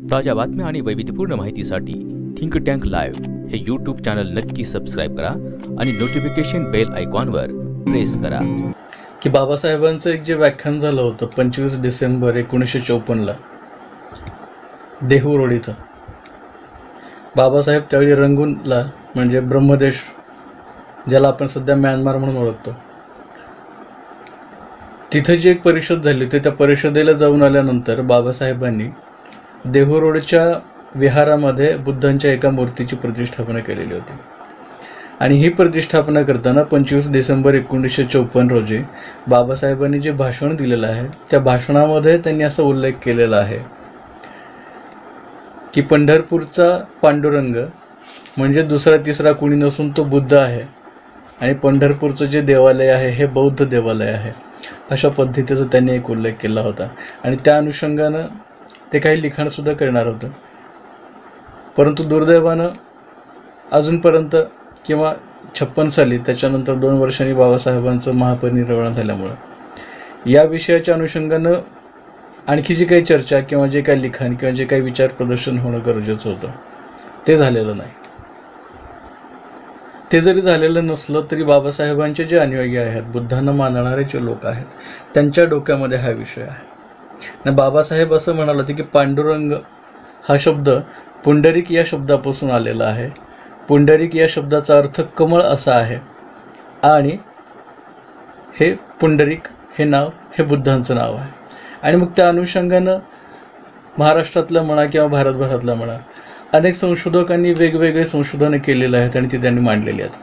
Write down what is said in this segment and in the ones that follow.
ताज्या बातम्या आणि वैविध्यपूर्ण माहितीसाठी थिंक टँक लाईव्ह हे यूट्यूब चॅनल नक्की सबस्क्राईब करा आणि नोटिफिकेशन बेल आयकॉनवर प्रेस करा। की बाबासाहेबांचं एक जे व्याख्यान झालं होतं 25 डिसेंबर 1954ला देहू रोड इथं, बाबासाहेब त्यावेळी रंगूनला म्हणजे ब्रह्मदेश, ज्याला आपण सध्या म्यानमार म्हणून ओळखतो, तिथे जी एक परिषद झाली होती, त्या परिषदेला जाऊन आल्यानंतर बाबासाहेबांनी देहू रोडच्या विहारामध्ये बुद्धांच्या एका मूर्तीची प्रतिष्ठापना केलेली होती। आणि ही प्रतिष्ठापना करताना 25 डिसेंबर 1954 रोजी बाबासाहेबांनी जे भाषण दिलेलं आहे, त्या भाषणामध्ये त्यांनी असा उल्लेख केलेला आहे की पंढरपूरचा पांडुरंग म्हणजे दुसरा तिसरा कुणी नसून तो बुद्ध आहे, आणि पंढरपूरचं जे देवालय आहे हे बौद्ध देवालय आहे, अशा पद्धतीचा त्यांनी एक उल्लेख केला होता। आणि त्या अनुषंगानं ते काही लिखाणसुद्धा करणार होतं, परंतु दुर्दैवानं अजूनपर्यंत किंवा 56 साली त्याच्यानंतर 2 वर्षांनी बाबासाहेबांचं महापरिनिर्वाण झाल्यामुळं या विषयाच्या अनुषंगानं आणखी जी काही चर्चा किंवा जे काही लिखाण किंवा जे काही विचार प्रदर्शन होणं गरजेचं होतं ते झालेलं नाही। ते जरी झालेलं नसलं तरी बाबासाहेबांचे जे अनुयायी आहेत, बुद्धांना मानणारे जे लोक आहेत, त्यांच्या डोक्यामध्ये हा विषय आहे। आणि बाबासाहेब असं म्हणाले होते की पांडुरंग हा शब्द पुंडरीक या शब्दापासून आलेला आहे। पुंडरीक या शब्दाचा अर्थ कमळ असा आहे, आणि हे पुंडरीक हे नाव हे बुद्धांचं नाव आहे। आणि मग त्या अनुषंगानं महाराष्ट्रातलं म्हणा किंवा भारतभरातलं म्हणा, अनेक संशोधकांनी वेगवेगळे संशोधनं केलेले आहेत आणि ती त्यांनी मांडलेली आहेत।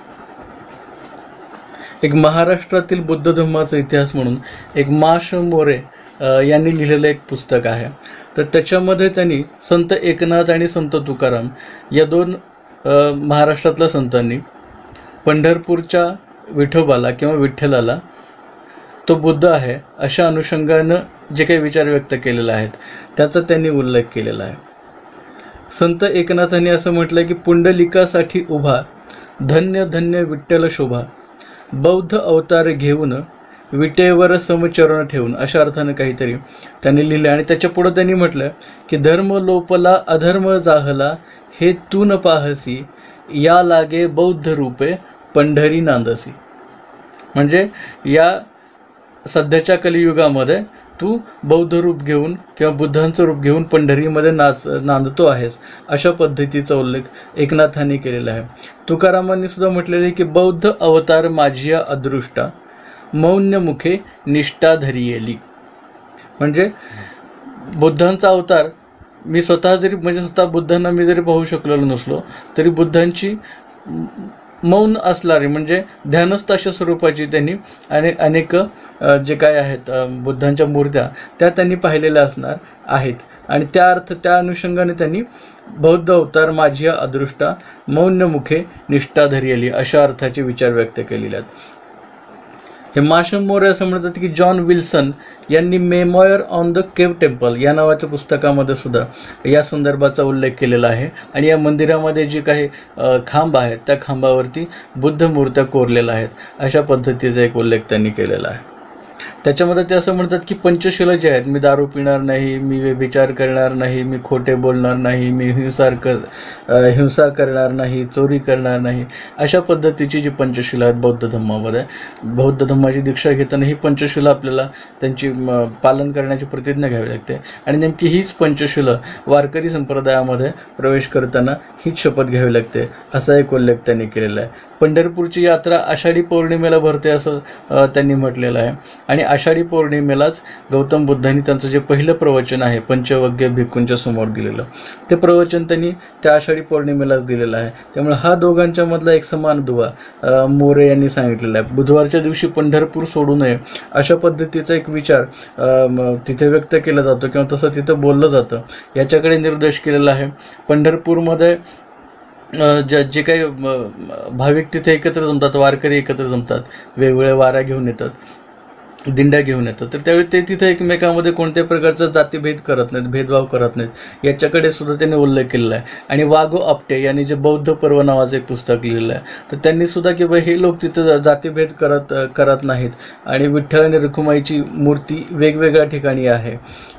एक महाराष्ट्रातील बुद्ध धम्माचा इतिहास म्हणून एक माश मोरे यांनी लिहिलेलं एक पुस्तक आहे। तर त्याच्यामध्ये त्यांनी संत एकनाथ आणि संत तुकाराम या 2 महाराष्ट्रातल्या संतांनी पंढरपूरच्या विठोबाला किंवा विठ्ठलाला तो बुद्ध आहे अशा अनुषंगानं जे काही विचार व्यक्त केलेले आहेत त्याचा त्यांनी उल्लेख केलेला आहे। संत एकनाथांनी असं म्हटलं की पुंडलिकासाठी उभा धन्य धन्य विठ्ठल शोभा, बौद्ध अवतार घेऊन विटेवर समचरण ठेवून, अशा अर्थानं काहीतरी त्यांनी लिहिलं। आणि त्याच्या पुढं त्यांनी म्हटलं की धर्म लोपला अधर्म जाहला, हे तू न पाहसी या लागे बौद्ध रूपे पंढरी नांदसी। म्हणजे या सध्याच्या कलियुगामध्ये तू बौद्ध रूप घेऊन किंवा बुद्धांचं रूप घेऊन पंढरीमध्ये नांदतो आहेस, अशा पद्धतीचा उल्लेख एकनाथांनी केलेला आहे। तुकारामांनी सुद्धा म्हटलेलं आहे की बौद्ध अवतार माझिया अदृष्टा, मौन्य मुखे निष्ठा धरियेली। म्हणजे बुद्धांचा अवतार मी स्वतः जरी म्हणजे स्वतः बुद्धांना मी जरी पाहू शकलेलो नसलो तरी बुद्धांची मौन असणारी म्हणजे ध्यानस्थ अशा स्वरूपाची त्यांनी अनेक जे काय आहेत बुद्धांच्या मूर्त्या त्या त्यांनी पाहिलेल्या असणार आहेत। आणि त्या अनुषंगाने त्यांनी बौद्ध अवतार माझिया अदृष्टा, मौन्य मुखे निष्ठा धरियली अशा अर्थाचे विचार व्यक्त केलेले आहेत। हे माशम मोरे असं म्हणतात की जॉन विल्सन यांनी memoir on the cave temple या नावाच्या पुस्तकामध्ये सुद्धा या संदर्भाचा उल्लेख केलेला आहे। आणि या मंदिरामध्ये जे काही खांब आहेत त्या खांबावरती बुद्ध मूर्त्या कोरलेल्या आहेत, अशा पद्धतीचा एक उल्लेख त्यांनी केलेला आहे। त्याच्यामध्ये ते असं म्हणतात की पंचशिला जे आहेत, मी दारू पिणार नाही, मी व्यभिचार करणार नाही, मी खोटे बोलणार नाही, मी हिंसा करणार नाही, चोरी करणार नाही, अशा पद्धतीची जी पंचशिला आहेत बौद्ध धम्मामध्ये, बौद्ध धम्माची दीक्षा घेताना ही पंचशिला आपल्याला त्यांची पालन करण्याची प्रतिज्ञा घ्यावी लागते। आणि नेमकी हीच पंचशिला वारकरी संप्रदायामध्ये प्रवेश करताना हीच शपथ घ्यावी लागते, असा एक उल्लेख त्यांनी केलेला आहे। पंढरपूरची यात्रा आषाढी पौर्णिमेला भरते असं त्यांनी म्हटलेलं आहे। आणि आषाढी पौर्णिमेलाच गौतम बुद्धांनी त्यांचं जे पहिलं प्रवचन आहे पंचवग्य भिक्खूंच्या समोर दिलेलं, ते प्रवचन त्यांनी त्या आषाढी पौर्णिमेलाच दिलेलं आहे। त्यामुळे हा दोघांच्या मधला एक समान दुवा मोरे यांनी सांगितलेला आहे। बुधवारच्या दिवशी पंढरपूर सोडू नये अशा पद्धतीचा एक विचार तिथे व्यक्त केला जातो किंवा तसं तिथं बोललं जातं, याच्याकडे निर्देश केलेला आहे। पंढरपूरमध्ये जे काही भाविक तिथे एकत्र जमतात, वारकरी एकत्र जमतात, वेगवेगळ्या वाऱ्या घेऊन येतात, दिंड्या घेऊन येतात, तर त्यावेळी ते तिथे एकमेकांमध्ये कोणत्याही प्रकारचा जातीभेद करत नाहीत, भेदभाव करत नाहीत, याच्याकडे सुद्धा त्यांनी उल्लेख केलेला आहे। आणि वागो आपटे यांनी जे बौद्ध पर्व नावाचं एक पुस्तक लिहिलं आहे, तर त्यांनी सुद्धा की बा हे लोक तिथं जातीभेद करत नाहीत, आणि विठ्ठल आणि रखुमाईची मूर्ती वेगवेगळ्या ठिकाणी आहे,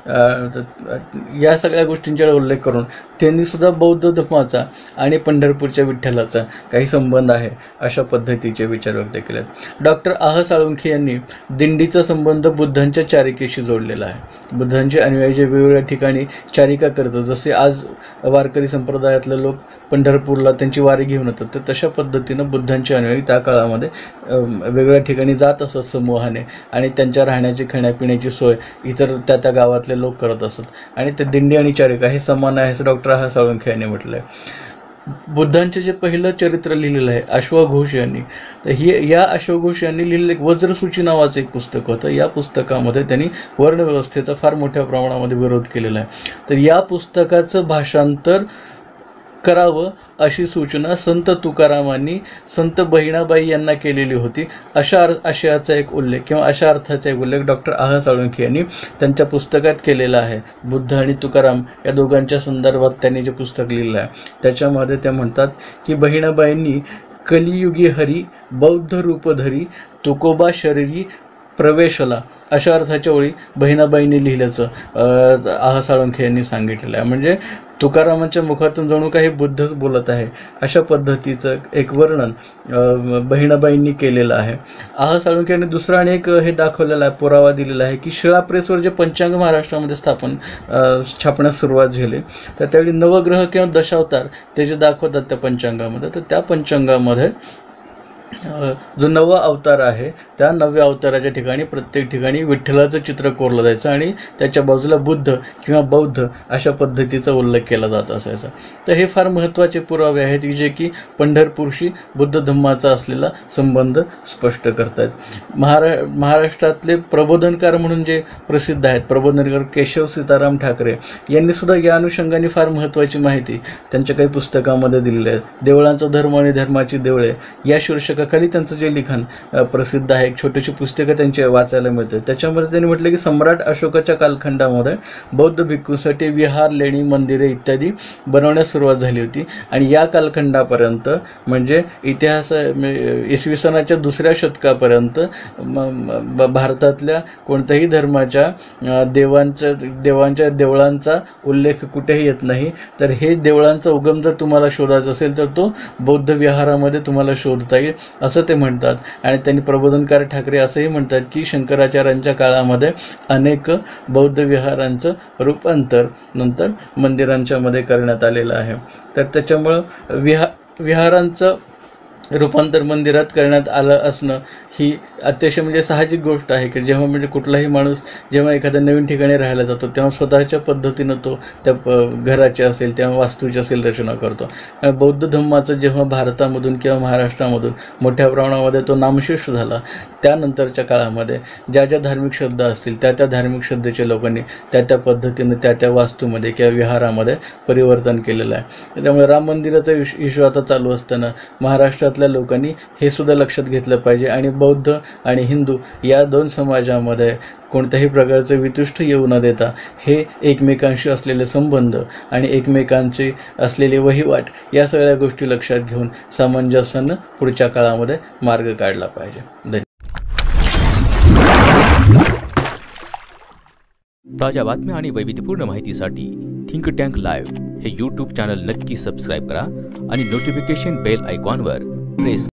या सगळ्या गोष्टींचा उल्लेख करून त्यांनी सुद्धा बौद्ध धर्माचा आणि पंढरपूरच्या विठ्ठलाचा काही संबंध आहे अशा पद्धतीचे विचार व्यक्त केले. डॉक्टर आह साळुंखे यांनी दिंडीचा संबंध बुद्धांच्या चारिकेशी जोडलेला आहे. बुद्धांचे अनुयायी जे वेगवेगळ्या ठिकाणी चारिका करतात, जसे आज वारकरी संप्रदायातले लोक पंढरपूरला त्यांची वारी घेऊन येतात, तर तशा पद्धतीनं बुद्धांचे अनुयायी त्या काळामध्ये वेगवेगळ्या ठिकाणी जात असत समूहाने आणि त्यांच्या राहण्याची खाण्यापिण्याची सोय इतर त्या गावातले लोक करत असत आणि ते दिंडी आणि चारिका हे समान आहे असं डॉक्टर आह साळुंखे यांनी म्हटलं आहे. बुद्धांचे जे पहिलं चरित्र लिहिलेलं आहे अश्वघोष यांनी, तर या अश्वघोष यांनी लिहिलेलं एक वज्रसूची नावाचं एक पुस्तक होतं. या पुस्तकामध्ये त्यांनी वर्णव्यवस्थेचा फार मोठ्या प्रमाणामध्ये विरोध केलेला आहे. तर या पुस्तकाचं भाषांतर करावं अशी सूचना संत तुकारामांनी संत बहिणाबाई यांना केलेली होती. अशा आशयाचा एक उल्लेख किंवा अशा अर्थाचा एक उल्लेख डॉक्टर आह साळुंखे यांनी त्यांच्या पुस्तकात केलेला आहे. बुद्ध आणि तुकाराम या दोघांच्या संदर्भात त्यांनी जे पुस्तक लिहिलं आहे त्याच्यामध्ये ते म्हणतात की बहिणाबाईंनी कलियुगी हरी बौद्ध रूपधरी तुकोबा शरीरी प्रवेशला अशा अर्थाच्या ओळी बहिणाबाईंनी लिहिल्याचं आह साळुंखे यांनी सांगितलेलं आहे. म्हणजे तुकारामांच्या मुखातून जणू काही बुद्धच बोलत आहे अशा पद्धतीचं एक वर्णन बहिणाबाईंनी केलेलं आहे. आह साळुंखे यांनी दुसरा आणि एक हे दाखवलेला आहे, पुरावा दिलेला आहे की शिळा प्रेसवर जे पंचांग महाराष्ट्रामध्ये छापण्यास सुरुवात झाली तर त्यावेळी नवग्रह किंवा दशावतार ते जे दाखवतात त्या पंचांगामध्ये, तर त्या पंचांगामध्ये जो नवा अवतार आहे त्या नव्या अवताराच्या ठिकाणी प्रत्येक ठिकाणी विठ्ठलाचं चित्र कोरलं जायचं आणि त्याच्या बाजूला बुद्ध किंवा बौद्ध अशा पद्धतीचा उल्लेख केला जात असायचा. तर हे फार महत्त्वाचे पुरावे आहेत की जे की पंढरपूरशी बुद्ध धम्माचा असलेला संबंध स्पष्ट करतात. महाराष्ट्रातले प्रबोधनकार म्हणून जे प्रसिद्ध आहेत प्रबोधनकार केशव सीताराम ठाकरे यांनी सुद्धा या अनुषंगाने फार महत्त्वाची माहिती त्यांच्या काही पुस्तकामध्ये दिलेली आहे. देवळांचा धर्म आणि धर्माची देवळे या शीर्षकाखाली त्यांचं जे लिखाण प्रसिद्ध आहे, एक छोटीशी पुस्तकं त्यांचे वाचायला मिळते. त्याच्यामध्ये त्यांनी म्हटलं की सम्राट अशोकाच्या कालखंडामध्ये बौद्ध भिक्खूंसाठी विहार, लेणी, मंदिरे इत्यादी बनवण्यास सुरुवात झाली होती आणि या कालखंडापर्यंत म्हणजे इसवी सनाच्या 2ऱ्या शतकापर्यंत भारतातल्या कोणत्याही धर्माच्या देवांच्या देवळांचा उल्लेख कुठेही येत नाही. तर हे देवळांचा उगम जर तुम्हाला शोधायचा असेल तर तो बौद्ध विहारामध्ये तुम्हाला शोधता येईल असं ते म्हणतात. आणि त्यांनी प्रबोधनकार ठाकरे असंही म्हणतात की शंकराचार्यांच्या काळामध्ये अनेक बौद्ध विहारांचं रूपांतर नंतर मंदिरांच्या मध्ये करण्यात आलेलं आहे. तर त्याच्यामुळं विहारांचं रूपांतर मंदिरात करण्यात आलं असणं ही अतिशय म्हणजे साहजिक गोष्ट आहे की जेव्हा म्हणजे कुठलाही माणूस जेव्हा एखाद्या नवीन ठिकाणी राहायला जातो तेव्हा स्वतःच्या पद्धतीनं तो त्या घराची असेल तेव्हा वास्तूची असेल रचना करतो. आणि बौद्ध धम्माचं जेव्हा भारतामधून किंवा महाराष्ट्रामधून मोठ्या प्रमाणामध्ये तो नामशेष झाला त्यानंतरच्या काळामध्ये ज्या ज्या धार्मिक श्रद्धा असतील त्या धार्मिक श्रद्धेच्या लोकांनी त्या पद्धतीनं त्या वास्तूमध्ये किंवा विहारामध्ये परिवर्तन केलेलं आहे. त्यामुळे राम मंदिराचा इश्यू आता चालू असताना महाराष्ट्रातल्या लोकांनी हे सुद्धा लक्षात घेतलं पाहिजे आणि बौद्ध आणि हिंदू या दोन समाजामध्ये कोणत्याही प्रकारचे वितुष्ट येऊ न देता हे एकमेकांशी असलेले संबंध आणि एकमेकांची असलेली वहिवाट या सगळ्या गोष्टी लक्षात घेऊन सामंजस्यानं पुढच्या काळामध्ये मार्ग काढला पाहिजे. धन्यवाद. ताज्या बातम्या आणि वैविध्यपूर्ण माहितीसाठी थिंक टँक लाईव्ह हे यूट्यूब चॅनल नक्की सबस्क्राईब करा आणि नोटिफिकेशन बेल आयकॉनवर प्रेस